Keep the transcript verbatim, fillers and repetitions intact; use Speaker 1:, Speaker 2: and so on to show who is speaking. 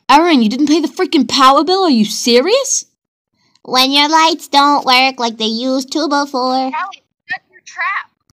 Speaker 1: Aaron, you didn't pay the freaking power bill? Are you serious?
Speaker 2: When your lights don't work like they used to before.